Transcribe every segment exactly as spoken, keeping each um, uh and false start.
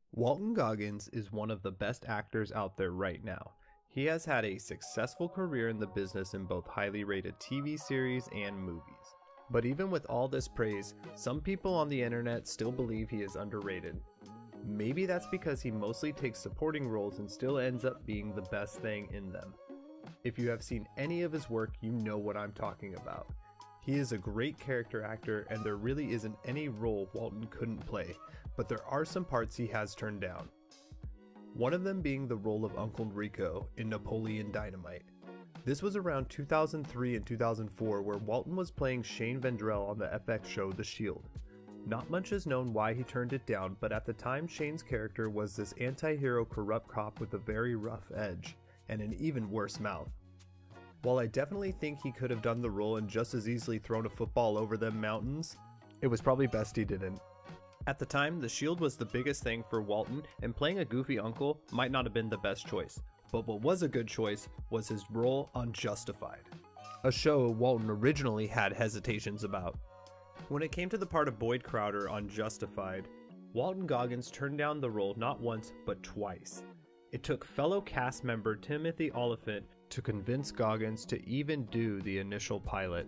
Walton Goggins is one of the best actors out there right now. He has had a successful career in the business in both highly rated T V series and movies. But even with all this praise, some people on the internet still believe he is underrated. Maybe that's because he mostly takes supporting roles and still ends up being the best thing in them. If you have seen any of his work, you know what I'm talking about. He is a great character actor, and there really isn't any role Walton couldn't play, but there are some parts he has turned down. One of them being the role of Uncle Rico in Napoleon Dynamite. This was around two thousand three and two thousand four, where Walton was playing Shane Vendrell on the F X show The Shield. Not much is known why he turned it down, but at the time Shane's character was this anti-hero corrupt cop with a very rough edge, and an even worse mouth. While I definitely think he could have done the role and just as easily thrown a football over them mountains, it was probably best he didn't. At the time, The Shield was the biggest thing for Walton, and playing a goofy uncle might not have been the best choice. But what was a good choice was his role on Justified, a show Walton originally had hesitations about. When it came to the part of Boyd Crowder on Justified, Walton Goggins turned down the role not once but twice. It took fellow cast member Timothy Oliphant to convince Goggins to even do the initial pilot.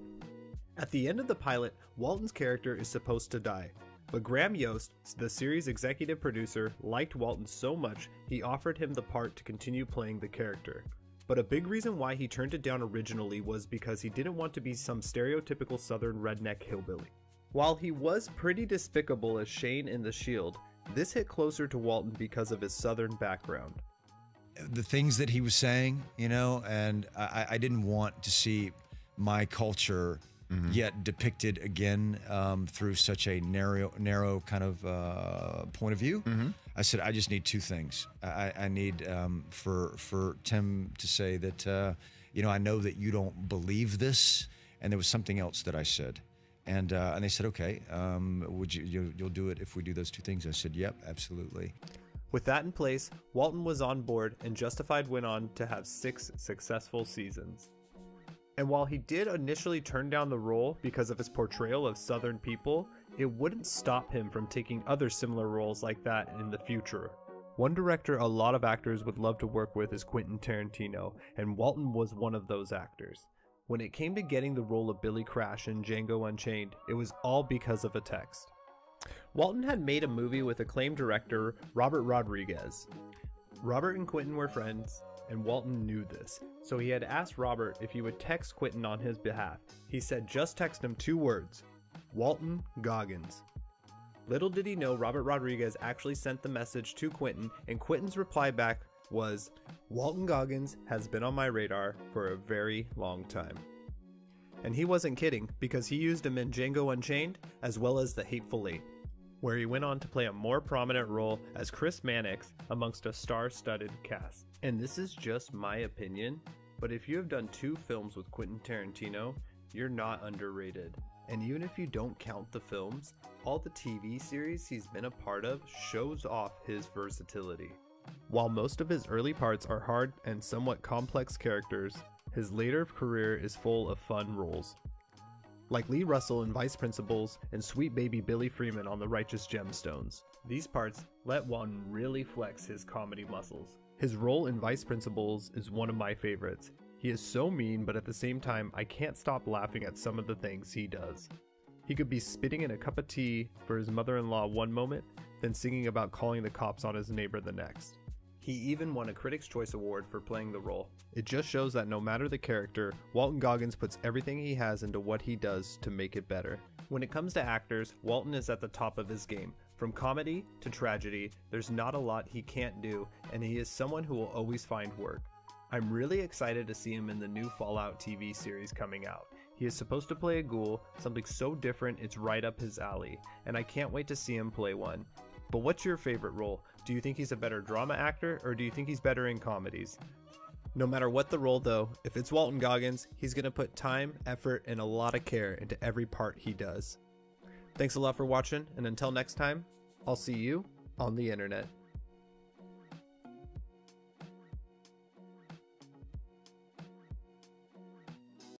At the end of the pilot, Walton's character is supposed to die, but Graham Yost, the series executive producer, liked Walton so much he offered him the part to continue playing the character. But a big reason why he turned it down originally was because he didn't want to be some stereotypical southern redneck hillbilly. While he was pretty despicable as Shane in The Shield, this hit closer to Walton because of his southern background. The things that he was saying, you know, and I, I didn't want to see my culture mm-hmm. yet depicted again um, through such a narrow, narrow kind of uh, point of view. Mm-hmm. I said, I just need two things. I, I need um, for for Tim to say that, uh, you know, I know that you don't believe this, and there was something else that I said. And uh, and they said, okay, um, would you, you you'll do it if we do those two things? I said, yep, absolutely. With that in place, Walton was on board, and Justified went on to have six successful seasons. And while he did initially turn down the role because of his portrayal of Southern people, it wouldn't stop him from taking other similar roles like that in the future. One director a lot of actors would love to work with is Quentin Tarantino, and Walton was one of those actors. When it came to getting the role of Billy Crash in Django Unchained, it was all because of a text. Walton had made a movie with acclaimed director Robert Rodriguez. Robert and Quentin were friends, and Walton knew this, so he had asked Robert if he would text Quentin on his behalf. He said just text him two words: Walton Goggins. Little did he know Robert Rodriguez actually sent the message to Quentin, and Quentin's reply back was, Walton Goggins has been on my radar for a very long time. And he wasn't kidding, because he used him in Django Unchained as well as The Hateful Eight, where he went on to play a more prominent role as Chris Mannix amongst a star-studded cast. And this is just my opinion, but if you have done two films with Quentin Tarantino, you're not underrated. And even if you don't count the films, all the T V series he's been a part of shows off his versatility. While most of his early parts are hard and somewhat complex characters, his later career is full of fun roles. Like Lee Russell in Vice Principals and sweet baby Billy Freeman on The Righteous Gemstones. These parts let Walton really flex his comedy muscles. His role in Vice Principals is one of my favorites. He is so mean, but at the same time, I can't stop laughing at some of the things he does. He could be spitting in a cup of tea for his mother-in-law one moment, then singing about calling the cops on his neighbor the next. He even won a Critics' Choice Award for playing the role. It just shows that no matter the character, Walton Goggins puts everything he has into what he does to make it better. When it comes to actors, Walton is at the top of his game. From comedy to tragedy, there's not a lot he can't do, and he is someone who will always find work. I'm really excited to see him in the new Fallout T V series coming out. He is supposed to play a ghoul, something so different it's right up his alley, and I can't wait to see him play one. But what's your favorite role? Do you think he's a better drama actor, or do you think he's better in comedies? No matter what the role though, if it's Walton Goggins, he's going to put time, effort, and a lot of care into every part he does. Thanks a lot for watching, and until next time, I'll see you on the internet.